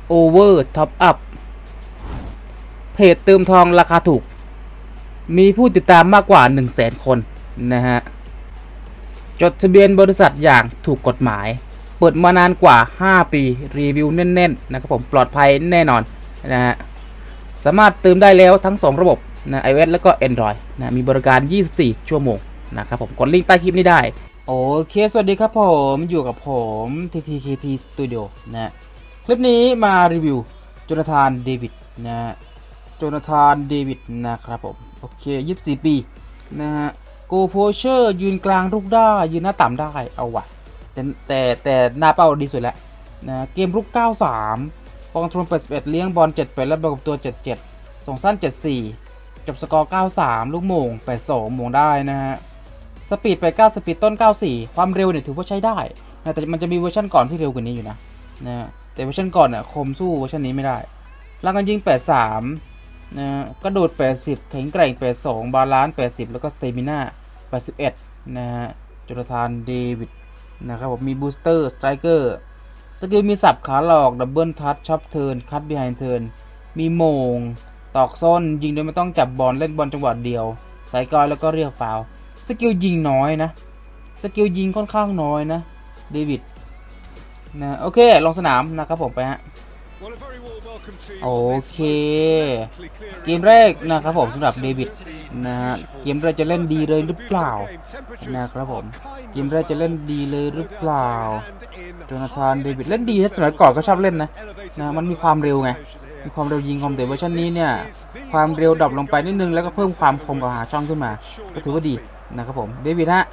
Over Top Up เพจเติมทองราคาถูกมีผู้ติดตามมากกว่า 100,000 คนนะฮะจดทะเบียนบริษัทอย่างถูกกฎหมายเปิดมานานกว่า5ปีรีวิวแน่นๆนะครับผมปลอดภัยแน่นอนนะฮะสามารถเติมได้แล้วทั้ง2ระบบนะ iOS แล้วก็ Android นะมีบริการ24ชั่วโมงนะครับผมกดลิงก์ใต้คลิปนี้ได้โอเคสวัสดีครับผมอยู่กับผม TTKT Studio นะคลิปนี้มารีวิวโจนาธานเดวิดนะโจนาธานเดวิดนะครับผมโอเค24ปีนะฮะโกโพเชอร์ยืนกลางลูกได้ยืนหน้าต่ำได้เอาวะแต่หน้าเป้าดีสุดแล้วนะเกมรุก93คอนโทรล81เลี้ยงบอล78แล้วบอลกับตัว77ส่งสั้น74จบสกอร์93ลูกโมง82โมงได้นะฮะสปีด89สปีดต้น94ความเร็วเนี่ยถือว่าใช้ได้นะแต่มันจะมีเวอร์ชันก่อนที่เร็วกว่านี้อยู่นะแต่เวอร์ชันก่อนเนี่ยคมสู้เวอร์ชันนี้ไม่ได้ล่างกันยิง83นะกระโดด80แข็งแกร่ง82บาลานซ์80แล้วก็สเตมิน่า81นะฮะโจนาธานเดวิดนะครับผมมีบูสเตอร์สไตรเกอร์สกิลมีสับขาหลอกดับเบิลทัชช็อปเทิร์นคัตบีไฮน์เทิร์นมีโมงตอกส้นยิงโดยไม่ต้องจับบอลเล่นบอลจังหวะเดียวสายกอยแล้วก็เรียกฟาวล์สกิลยิงน้อยนะสกิลยิงค่อนข้างน้อยนะเดวิดนะโอเคลงสนามนะครับผมไปฮะโอเคเกมแรกนะครับผมสำหรับเดวิดนะฮะเกมแรกจะเล่นดีเลยหรือเปล่านะครับผมเกมแรกจะเล่นดีเลยหรือเปล่าโจนาธานเดวิดเล่นดีนะสมัยก่อนก็ชอบเล่นนะมันมีความเร็วไงมีความเร็วยิงคมแต่เวอร์ชันนี้เนี่ยความเร็วดรอปลงไปนิดนึงแล้วก็เพิ่มความคมกับหาช่องขึ้นมาก็ถือว่าดีนะครับผมเดวิดฮะ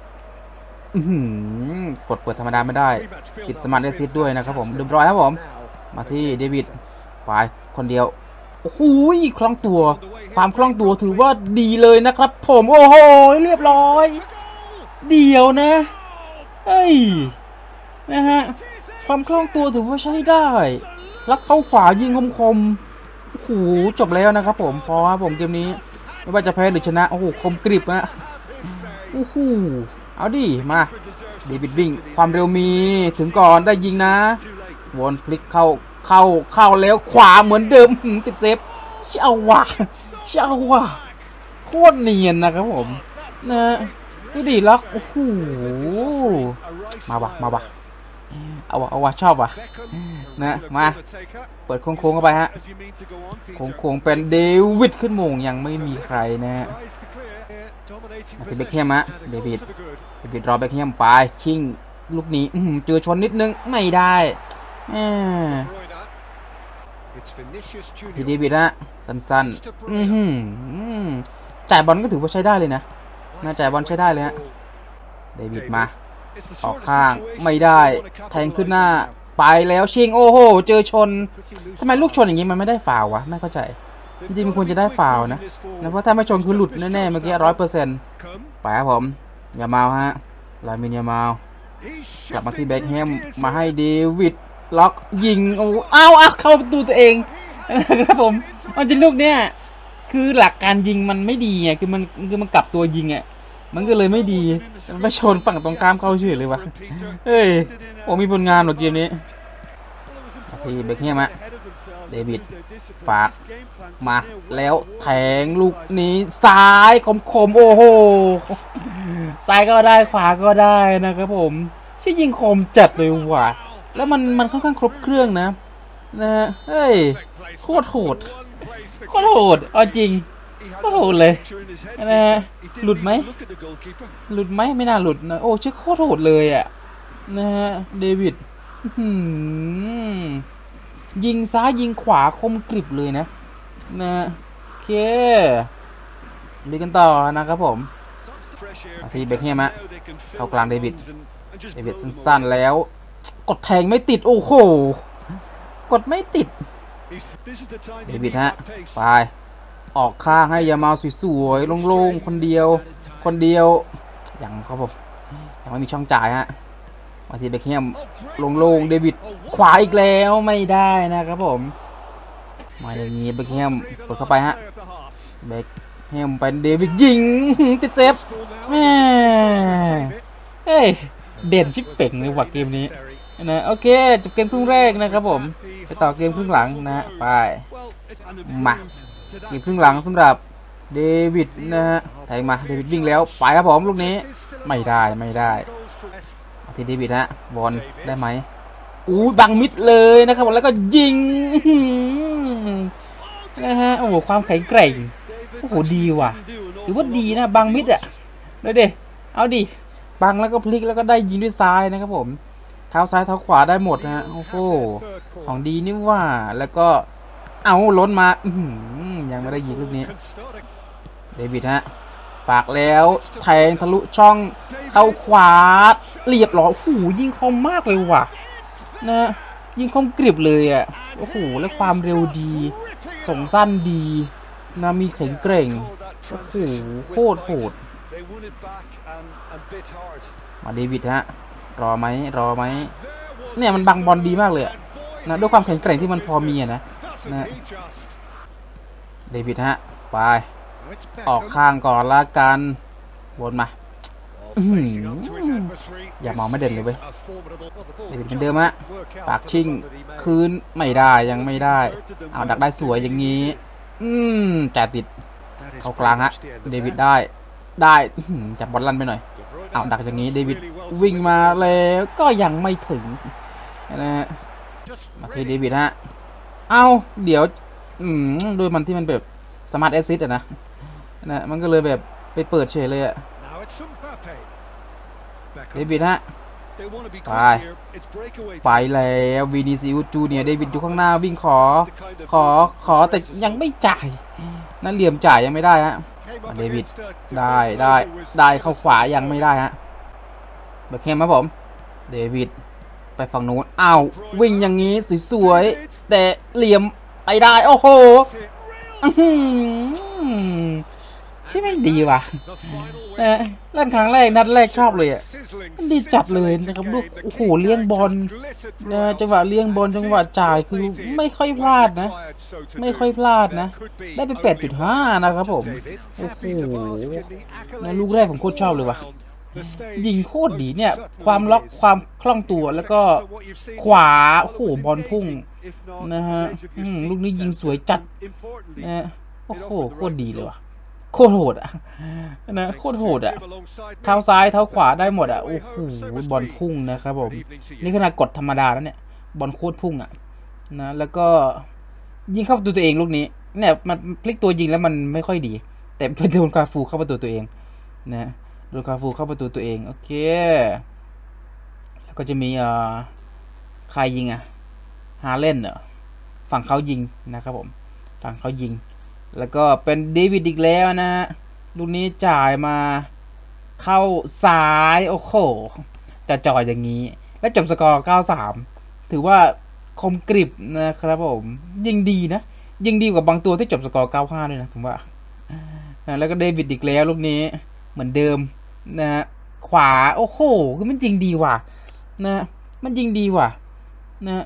กดเปิดธรรมดาไม่ได้ติดสมาร์ทเอซิสด้วยนะครับผมเรียบร้อยครับผมมาที่เดวิดไปคนเดียวโอ้โหคล่องตัวความคล่องตัวถือว่าดีเลยนะครับผมโอ้โหเรียบร้อยเดียวนะเฮ้ยนะฮะความคล่องตัวถือว่าใช้ได้ลักเข้าขวายิงคมโอ้โหจบแล้วนะครับผมพอครับผมเกมนี้ไม่ว่าจะแพ้หรือชนะโอ้โหคมกริบนะโอ้โหเอาดิมาเดวิดวิ่งความเร็วมีถึงก่อนได้ยิงนะวนพลิกเข้าแล้วขวาเหมือนเดิมติดเซฟเชี่ยวว่ะโคตรเนียนนะครับผมนะดูดิล็อกโอ้โหมาว่ะเอาวะชอบว่ะนะมาเปิดโค้งเข้าไปฮะโค้งเป็นเดวิดขึ้นโมงยังไม่มีใครนะฮะเบคแฮมฮะเดวิดรอเบคแฮมไปชิงลูกนี้เจอชนนิดนึงไม่ได้ทีเดวิดฮะสั้นจ่ายบอลก็ถือว่าใช้ได้เลยนะจ่ายบอลใช้ได้เลยฮะเดวิดมาออกข้างไม่ได้แทงขึ้นหน้าไปแล้วชิงโอ้โหเจอชนทำไมลูกชนอย่างนี้มันไม่ได้ฟาววะไม่เข้าใจจริงๆมันควรจะได้ฟาวนะเพราะถ้าไม่ชนคือหลุดแน่ๆเมื่อกี้100%ไปครับผมอย่าเมาฮะลามินอย่าเมากลับมาที่เบคแฮมมาให้เดวิดล็อกยิงโอ้เอาเข้าประตูตัวเองนะครับผมมันจะลูกเนี้ยคือหลักการยิงมันไม่ดีไงคือมันกลับตัวยิงอ่ะมันก็เลยไม่ดีไปชนฝั่งตรงข้ามเข้าเฉยเลยวะเฮ้ยผมมีผลงานหรอเกมนี้ที่เบคแฮมอะเดวิดฝากมาแล้วแทงลูกนี้ซ้ายคมโอ้โหซ้ายก็ได้ขวาก็ได้นะครับผมชื่อยิงคมจัดเลยว่ะแล้วมันค่อนข้างครบเครื่องนะเฮ้ยโคตรโหดเอาจริงโคตรโหดเลยหลุดไหมไม่น่าหลุดนะโอ้ชื่อโคตรโหดเลยอ่ะนะฮะเดวิดยิงซ้ายยิงขวาคมกริบเลยนะโอเคลุยกันต่อนะครับผมทีเบคแฮมฮะเข้ากลางเดวิดสั้นๆแล้วกดแทงไม่ติดโอ้โหกดไม่ติดเดวิดฮะไปออกข้างให้ยามาสวยๆโล่งๆคนเดียวอย่างครับผมยังไม่มีช่องจ่ายฮะมาที่เบคแฮมโล่งๆเดวิดขวาอีกแล้วไม่ได้นะครับผมมาอย่างนี้เบคแฮมกดเข้าไปฮะเบคแฮมเป็นเดวิดยิงติดเซฟเฮ้ยเด่นชิบเป่งเลยว่ะเกมนี้นะโอเคจบเกมครึ่งแรกนะครับผมไปต่อเกมครึ่งหลังนะฮะไปมาเกมครึ่งหลังสำหรับเดวิดนะฮะแทงมาเดวิดวิ่งแล้วไปครับผมลูกนี้ไม่ได้ที่เดวิดฮะบอลได้ไหมบังมิดเลยนะครับผมแล้วก็ยิงนะฮะโอ้โหความแข็งแกร่งโอ้โหดีว่ะหรือว่าดีนะบังมิดอ่ะเลยเด้เอาดิบังแล้วก็พลิกแล้วก็ได้ยิงด้วยซ้ายนะครับผมเท้าซ้ายเท้าขวาได้หมดนะโอ้โหของดีนี่ว่าแล้วก็เอาล้นมายังไม่ได้ยิงลูกนี้เดวิดฮะฝากแล้วแทงทะลุช่องเข้าขวาเรียบร้อยโอ้โหยิงคมมากเลยว่ะนะยิงคมกริบเลยอ่ะโอ้โหแล้วความเร็วดีส่งสั้นดีนะมีแข็งแกร่งโอ้โหโคตรโหดมาเดวิดฮะรอไหมเนี่ยมันบังบอลดีมากเลยนะด้วยความแข็งแกร่งที่มันพอมีนะเดวิดฮะไปออกข้างก่อนละกันวนมาอย่ามองไม่เด่นเลยเว้ยเดวิดเป็นเดิมฮะปากชิ่งคืนไม่ได้ยังไม่ได้เอาดักได้สวยอย่างนี้จ่ายติดเข้ากลางฮะเดวิดได้จับบอลลั่นไปหน่อยเอาดักอย่างนี้เดวิดวิ่งมาแล้วก็ยังไม่ถึงนะฮะมาที่เดวิดฮะเอาเดี๋ยวโดยมันที่มันแบบสมาร์ทแอสซิสต์นะมันก็เลยแบบไปเปิดเฉยเลยเดวิดฮะไปแล้ววินิซิอุสจูเนียร์เดวิดอยู่ข้างหน้าวิ่งขอแต่ยังไม่จ่ายนั่นเหลี่ยมจ่ายยังไม่ได้ฮะเดวิดได้เข้าขวายังไม่ได้ฮะเบคแฮมครับผมเดวิดไปฝั่งนู้นอ้าววิ่งอย่างนี้สวยๆแต่เหลี่ยมไปได้โอ้โหใช่ไหมดีว่ะเล่นครั้งแรกนัดแรกชอบเลยดีจัดเลยนะครับลูกโอ้โหเลี้ยงบอลจังหวะเลี้ยงบอลจังหวะจ่ายคือไม่ค่อยพลาดนะได้เป็น 8.5 นะครับผมโอ้โหลูกแรกผมโคตรชอบเลยว่ะยิงโคตรดีเนี่ยความล็อกความคล่องตัวแล้วก็ขวาโอ้โหบอลพุ่งนะฮะลูกนี้ยิงสวยจัดนะโอ้โหโคตรดีเลยว่ะโคตรโหดนะโคตรโหดเท้าซ้ายเท้าขวาได้หมดโอ้โหบอลพุ่งนะครับผมนี่ขนาดกดธรรมดาแล้วเนี่ยบอลโคตรพุ่งนะแล้วก็ยิงเข้าประตูตัวเองลูกนี้เนี่ยมันพลิกตัวยิงแล้วมันไม่ค่อยดีแต่เป็นโดนคาฟูเข้าประตูตัวเองนะโดนคาฟูเข้าประตูตัวเองโอเคแล้วก็จะมีใครยิงฮาเล่นฝั่งเขายิงนะครับผมฝั่งเขายิงแล้วก็เป็นเดวิดอีกแล้วนะฮะลูกนี้จ่ายมาเข้าซ้ายโอ้โหจะจ่อยอย่างนี้แล้วจบสกอร์ 9-3 ถือว่าคมกริบนะครับผมยิงดีนะยิงดีกว่าบางตัวที่จบสกอร์ 9-5 ด้วยนะผมว่าแล้วก็เดวิดอีกแล้วลูกนี้เหมือนเดิมนะฮะขวาโอ้โหคือมันยิงดีว่ะนะมันยิงดีว่ะนะ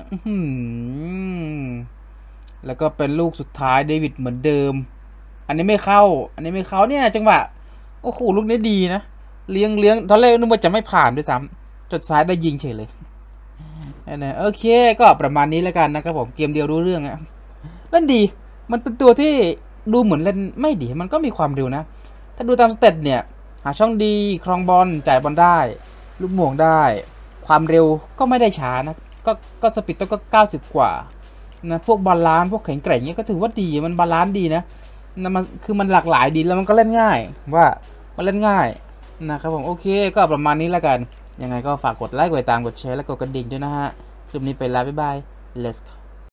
แล้วก็เป็นลูกสุดท้ายเดวิดเหมือนเดิมอันนี้ไม่เข้าเนี่ยจังหวะโอ้โหลูกนี้ดีนะเลี้ยงตอนแรกนึกว่าจะไม่ผ่านด้วยซ้ำจดซ้ายได้ยิงเฉยเลยนะโอเคก็ประมาณนี้แล้วกันนะครับผมเกมเดียวรู้เรื่องเล่นดีมันเป็นตัวที่ดูเหมือนเล่นไม่ดีมันก็มีความเร็วนะถ้าดูตามสเตตเนี่ยหาช่องดีครองบอลจ่ายบอลได้ลูกโมงได้ความเร็วก็ไม่ได้ช้านะก็สปีดต้องก็90กว่านะพวกบาลานซ์พวกแข็งแกร่งเนี้ยก็ถือว่าดีมันบาลานซ์ดีนะมันคือมันหลากหลายดีแล้วมันก็เล่นง่ายว่ามันเล่นง่ายนะครับผมโอเคก็ประมาณนี้แล้วกันยังไงก็ฝากกดไลค์กดติดตามกดแชร์และกดกระดิ่งด้วยนะฮะคลิปนี้ไปแล้วบ๊ายบาย let's go